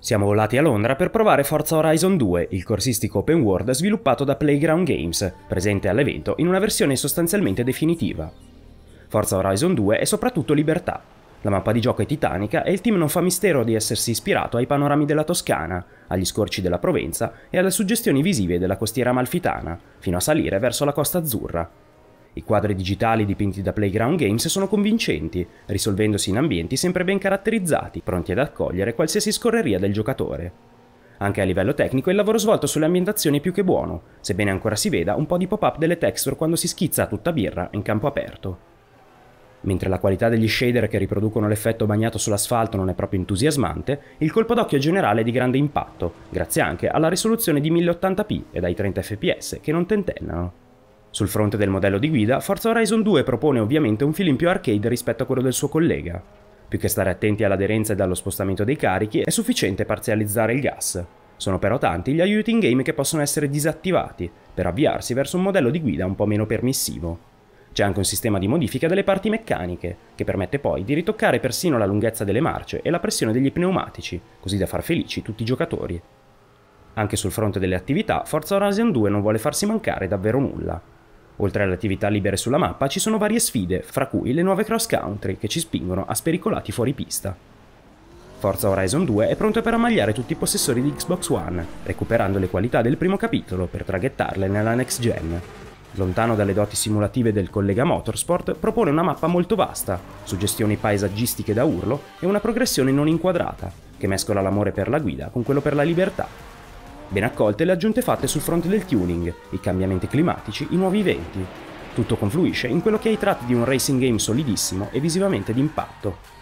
Siamo volati a Londra per provare Forza Horizon 2, il corsistico open world sviluppato da Playground Games, presente all'evento in una versione sostanzialmente definitiva. Forza Horizon 2 è soprattutto libertà. La mappa di gioco è titanica e il team non fa mistero di essersi ispirato ai panorami della Toscana, agli scorci della Provenza e alle suggestioni visive della costiera amalfitana, fino a salire verso la Costa Azzurra. I quadri digitali dipinti da Playground Games sono convincenti, risolvendosi in ambienti sempre ben caratterizzati, pronti ad accogliere qualsiasi scorreria del giocatore. Anche a livello tecnico il lavoro svolto sulle ambientazioni è più che buono, sebbene ancora si veda un po' di pop-up delle texture quando si schizza a tutta birra in campo aperto. Mentre la qualità degli shader che riproducono l'effetto bagnato sull'asfalto non è proprio entusiasmante, il colpo d'occhio generale è di grande impatto, grazie anche alla risoluzione di 1080p e ai 30 fps che non tentennano. Sul fronte del modello di guida, Forza Horizon 2 propone ovviamente un feeling più arcade rispetto a quello del suo collega. Più che stare attenti all'aderenza e allo spostamento dei carichi, è sufficiente parzializzare il gas. Sono però tanti gli aiuti in game che possono essere disattivati, per avviarsi verso un modello di guida un po' meno permissivo. C'è anche un sistema di modifica delle parti meccaniche, che permette poi di ritoccare persino la lunghezza delle marce e la pressione degli pneumatici, così da far felici tutti i giocatori. Anche sul fronte delle attività, Forza Horizon 2 non vuole farsi mancare davvero nulla. Oltre alle attività libere sulla mappa ci sono varie sfide, fra cui le nuove cross country che ci spingono a spericolati fuoripista. Forza Horizon 2 è pronto per ammagliare tutti i possessori di Xbox One, recuperando le qualità del primo capitolo per traghettarle nella next gen. Lontano dalle doti simulative del collega Motorsport, propone una mappa molto vasta, suggestioni paesaggistiche da urlo e una progressione non inquadrata, che mescola l'amore per la guida con quello per la libertà. Ben accolte le aggiunte fatte sul fronte del tuning, i cambiamenti climatici, i nuovi venti. Tutto confluisce in quello che ha i tratti di un racing game solidissimo e visivamente d'impatto.